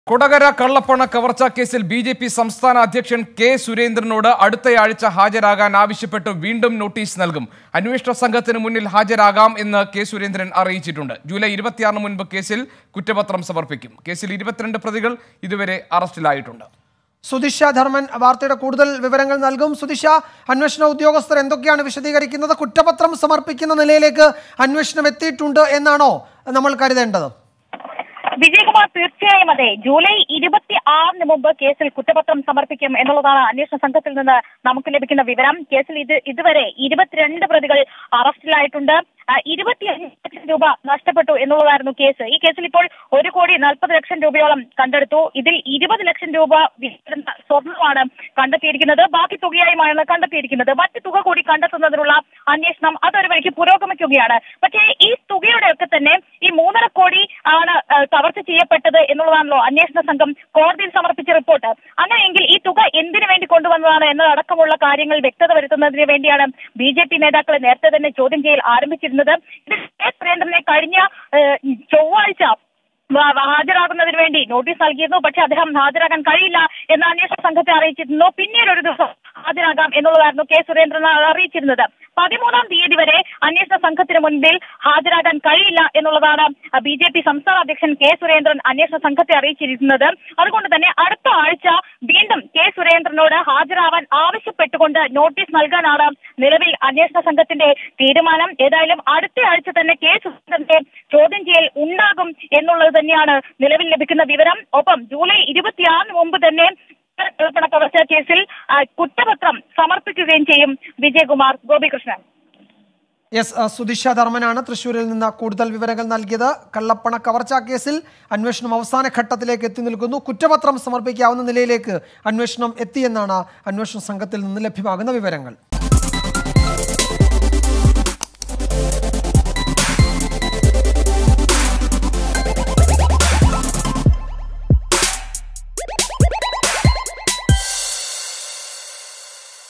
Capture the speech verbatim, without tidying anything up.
കൊടകര കള്ളപ്പണ കവർച്ചാ കേസിൽ B J P സംസ്ഥാന അധ്യക്ഷൻ കെ സുരേന്ദ്രനോട് അടുത്തയാഴ്ച ഹാജരാകാൻ ആവശ്യപ്പെട്ട് വീണ്ടും നോട്ടീസ് നൽകും. അന്വേഷണ സംഘത്തിന് മുന്നിൽ ഹാജരാകാം എന്ന് കെ സുരേന്ദ്രൻ അറിയിച്ചിട്ടുണ്ട്. ജൂലൈ ഇരുപത്തിയാറിന് മുൻപ് കേസിൽ കുറ്റപത്രം സമർപ്പിക്കും. കേസിൽ ഇരുപത്തിരണ്ട് പ്രതികൾ ഇതുവരെ അറസ്റ്റിലായിട്ടുണ്ട്. സുദിഷ ധർമ്മൻ വാർത്തയുടെ കൂടുതൽ വിവരങ്ങൾ നൽകും. സുദിഷ, അന്വേഷണ ഉദ്യോഗസ്ഥർ എന്തൊക്കെയാണ് വിശദീകരിക്കുന്നത്? കുറ്റപത്രം സമർപ്പിക്കുന്ന നിലയിലേക്ക് അന്വേഷണം എത്തിയിട്ടുണ്ട് എന്നാണോ നമ്മൾ കരുതേണ്ടത്? വിജയകുമാർ, തീർച്ചയായും അതെ. ജൂലൈ ഇരുപത്തി ആറിന് മുമ്പ് കേസിൽ കുറ്റപത്രം സമർപ്പിക്കും എന്നുള്ളതാണ് അന്വേഷണ സംഘത്തിൽ നിന്ന് നമുക്ക് ലഭിക്കുന്ന വിവരം. കേസിൽ ഇത് ഇതുവരെ ഇരുപത്തിരണ്ട് പ്രതികൾ അറസ്റ്റിലായിട്ടുണ്ട്. ഇരുപത്തിയഞ്ച് ലക്ഷം രൂപ നഷ്ടപ്പെട്ടു എന്നുള്ളതായിരുന്നു കേസ്. ഈ കേസിൽ ഇപ്പോൾ ഒരു കോടി നാൽപ്പത് ലക്ഷം രൂപയോളം കണ്ടെടുത്തു. ഇതിൽ ഇരുപത് ലക്ഷം രൂപ സ്വർണ്ണമാണ് കണ്ടെത്തിയിരിക്കുന്നത്. ബാക്കി തുകയായുമാണ് കണ്ടെത്തിയിരിക്കുന്നത്. മറ്റു തുക കൂടി കണ്ടെത്തുന്നതിനുള്ള അന്വേഷണം അതൊരു വഴിക്ക് പുരോഗമിക്കുകയാണ്. പക്ഷേ ഈ തുകയുടെയൊക്കെ തന്നെ ഈ മൂന്നര കോടി ആണ് കവർച്ച ചെയ്യപ്പെട്ടത് എന്നുള്ളതാണല്ലോ അന്വേഷണ സംഘം കോടതിയിൽ സമർപ്പിച്ച റിപ്പോർട്ട്. അങ്ങനെയെങ്കിൽ ഈ തുക എന്തിനു വേണ്ടി കൊണ്ടുവന്നതാണ് എന്നതടക്കമുള്ള കാര്യങ്ങൾ വ്യക്തത വരുത്തുന്നതിന് വേണ്ടിയാണ് ബി ജെ പി നേതാക്കളെ നേരത്തെ തന്നെ ചോദ്യം ചെയ്യൽ ആരംഭിച്ചിരുന്നത്. ഇത് കെ സുരേന്ദ്രനെ കഴിഞ്ഞ ചൊവ്വാഴ്ച ഹാജരാകുന്നതിന് വേണ്ടി നോട്ടീസ് നൽകിയിരുന്നു. പക്ഷെ അദ്ദേഹം ഹാജരാകാൻ കഴിയില്ല എന്ന് അന്വേഷണ സംഘത്തെ അറിയിച്ചിരുന്നു. പിന്നീട് ഒരു ദിവസം ഹാജരാകാം എന്നുള്ളതായിരുന്നു കെ സുരേന്ദ്രൻ അറിയിച്ചിരുന്നത്. പതിമൂന്നാം തീയതി വരെ അന്വേഷണ സംഘത്തിന് മുൻപിൽ ഹാജരാകാൻ കഴിയില്ല എന്നുള്ളതാണ് ബി ജെ പി സംസ്ഥാന അധ്യക്ഷൻ കെ സുരേന്ദ്രൻ അന്വേഷണ സംഘത്തെ അറിയിച്ചിരിക്കുന്നത്. അതുകൊണ്ട് തന്നെ അടുത്ത ആഴ്ച വീണ്ടും കെ സുരേന്ദ്രനോട് ഹാജരാവാൻ ആവശ്യപ്പെട്ടുകൊണ്ട് നോട്ടീസ് നൽകാനാണ് നിലവിൽ അന്വേഷണ സംഘത്തിന്റെ തീരുമാനം. ഏതായാലും അടുത്ത ആഴ്ച തന്നെ കെ സുരേന്ദ്രന്റെ ചോദ്യം ചെയ്യൽ ഉണ്ടാകും എന്നുള്ളത് തന്നെയാണ് നിലവിൽ ലഭിക്കുന്ന വിവരം. ഒപ്പം ജൂലൈ ഇരുപത്തിയാറിന് മുമ്പ് തന്നെ കള്ളപ്പണ കവർച്ചാ കേസിൽ കുറ്റപത്രം സമർപ്പിക്കുകയും ചെയ്യും. വിജയകുമാർ, ഗോപികൃഷ്ണൻ. യെസ്, സുദിഷ ധർമ്മനാണ് തൃശ്ശൂരിൽ നിന്ന് കൂടുതൽ വിവരങ്ങൾ നൽകിയത്. കള്ളപ്പണ കവർച്ചാ കേസിൽ അന്വേഷണം അവസാന ഘട്ടത്തിലേക്ക് എത്തി നിൽക്കുന്നു. കുറ്റപത്രം സമർപ്പിക്കാവുന്ന നിലയിലേക്ക് അന്വേഷണം എത്തിയെന്നാണ് അന്വേഷണ സംഘത്തിൽ നിന്ന് ലഭ്യമാകുന്ന വിവരങ്ങൾ.